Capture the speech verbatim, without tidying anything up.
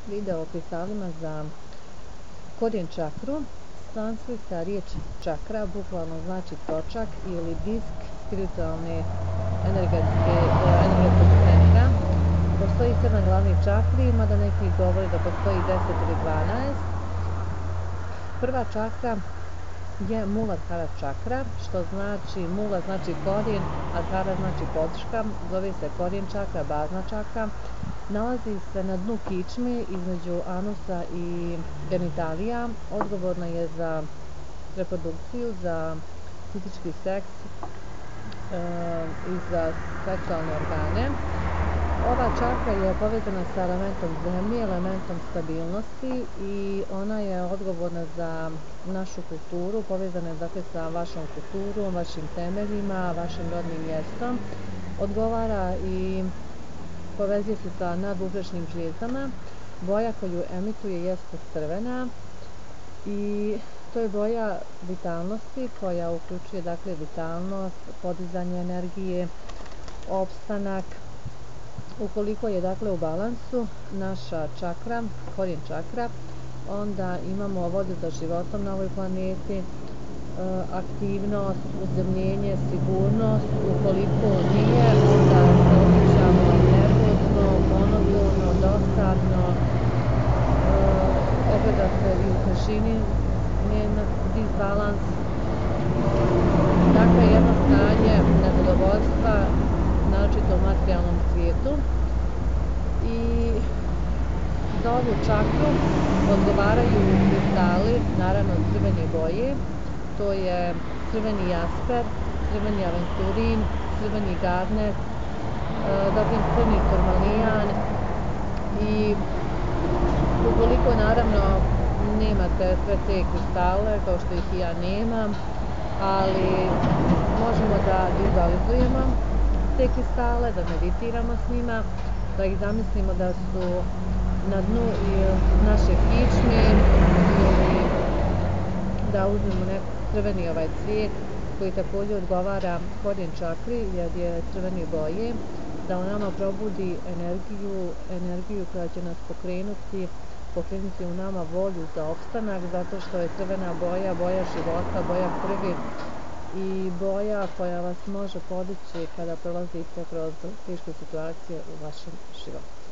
video o kristalima za korijen čakru. Sanskritska riječ čakra bukvalno znači točak ili disk spiritualne energetske, energetskog centra. Postoji sedam glavnih čakri, mada neki govore da postoji deset ili dvanaest. Prva čakra je Muladhara čakra, što znači, mula znači korijen, adhara znači podrška, zove se korijen čakra, bazna čakra. Nalazi se na dnu kičme između anusa i genitalija, odgovorna je za reprodukciju, za fizički seks e, i za seksualne organe. Ova čakra je povezana sa elementom zemlje, elementom stabilnosti i ona je odgovorna za našu kulturu, povezana je dakle sa vašom kulturom, vašim temeljima, vašim rodnim mjestom. Odgovara i povezuje se sa nadbubrečnim žlijezdama. Boja koju emituje jeste crvena i to je boja vitalnosti koja uključuje dakle vitalnost, podizanje energije, opstanak. Ukoliko je dakle u balansu naša čakra, korijen čakra, onda imamo volju za životom na ovoj planeti, e, aktivnost, uzemljenje, sigurnost. Ukoliko nije, onda se osjećamo nervozno, monotono, dosadno, e, ogleda se i u tišini njen disbalans. Dakle, jedno stanje nezadovoljstva, naročito u materijalnom svijetu. I za ovu čakru odgovaraju kristali, naravno crvene boje. To je crveni jasper, crveni aventurin, crveni garnet, zatim crveni turmalijan. I ukoliko naravno nemate sve te kristale, kao što ih i ja nemam, ali možemo da vizualizujemo te kristale, da meditiramo s njima, da ih zamislimo da su na dnu naše kičme ili da uzmemo neki crveni ovaj cvijet koji također odgovara korijen čakri jer je crvene boje, da u nama probudi energiju, energiju koja će nas pokrenuti, pokrenuti u nama volju za opstanak, zato što je crvena boja, boja života, boja krvi i boja koja vas može podići kada prolazite kroz teške situacije u vašem životu.